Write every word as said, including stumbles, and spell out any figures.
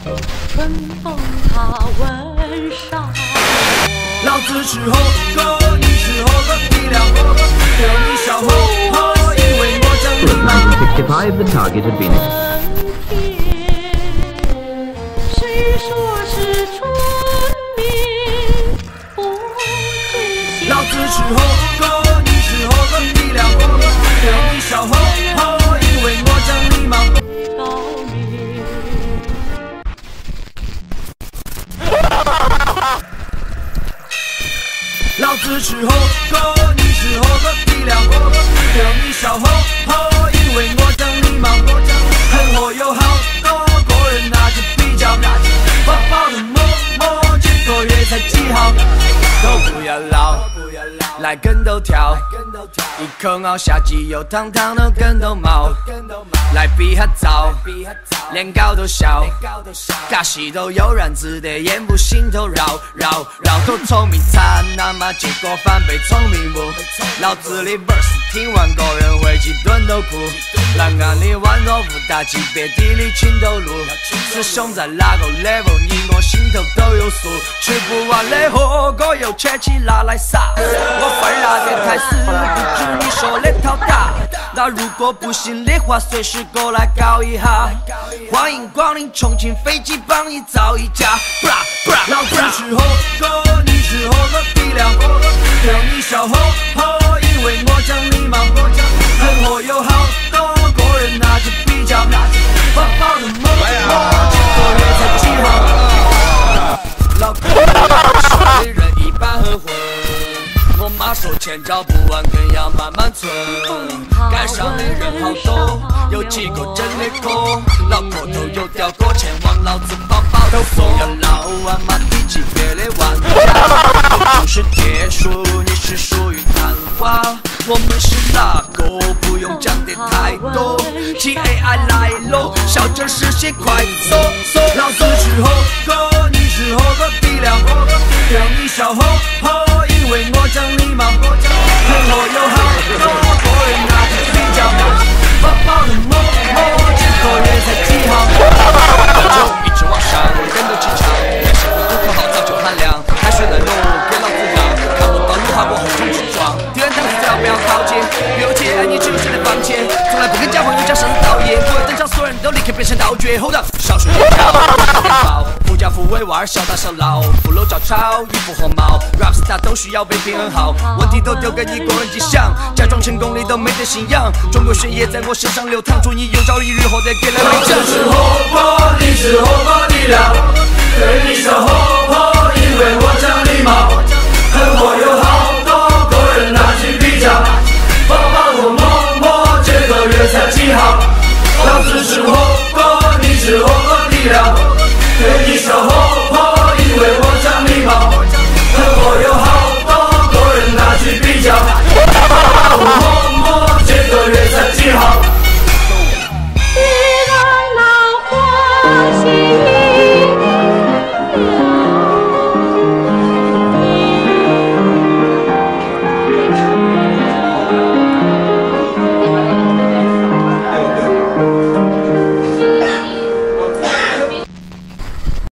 春风它吻上我。 老子是猴哥，你是猴哥，你俩猴哥，对你小猴猴，因为我真礼貌。 nineteen sixty-five, the target had been. 谁说是春眠不觉晓？ 老子是猴哥，你是猴哥，你俩猴哥，对你小猴猴，因为我真礼貌。老子是猴哥，你是猴哥，你俩猴哥，对你小猴猴，因为我真礼貌。很火有好多个人拿着比较，饱饱的摸摸，几个月才几号？都不要老，来跟头跳，一口咬下既有堂堂的跟头毛，来比哈早，连高都笑，尬戏都悠然自得，言不心头绕绕绕头聪明惨，那么结果反被聪明误。老子的 verse 听完个人会几顿都哭，蓝岸里宛若五大级别地理情都路，师兄在哪个 level， 你我心头都有数，吃不完的火锅又切起拿来撒，我犯辣的太死，不止你说的套大。那如果不信的话，随时过来搞一下。欢迎光临重庆飞机，帮你造一架。老子是猴哥，你是猴哥，你俩猴哥，对你小猴猴，因为我讲礼貌。很火有好多个人拿着比较，饱饱的摸摸，几个月才几号？老子说的人一般很混。我妈说钱找不完，更要慢慢存。街上的人好多，有几个真的哥，老婆头有条哥，钱往老子包包头送。要老玩马低级别的玩家，我不是铁树，你是属于昙花。我们是哪个？不用讲的太多。T A I 来喽，小镇实现快速。老子是猴哥，你是猴哥，你俩猴哥，对你小猴猴，因为我讲礼貌。很火有好多个人拿着比较，饱饱的摸摸，几个月才几号？就一直往上，人都经常，人生不口号早就喊亮，海水的路给老子让，看不到路还我横冲直撞，敌人当时最好不要靠近，有钱爱你只有钱的放钱，从来不跟假朋友讲生导演，过了等场所有人都立刻变成道具，吼的少数点跳，富家富为娃儿，小打小闹，富楼照抄，衣服和毛 ，rap star 都需要被平衡好，问题都丢给一个人去想，假装成功你都没得信仰，中国血液在我身上流淌，祝你有朝一日获得给了美奖。是猴哥，你是猴哥。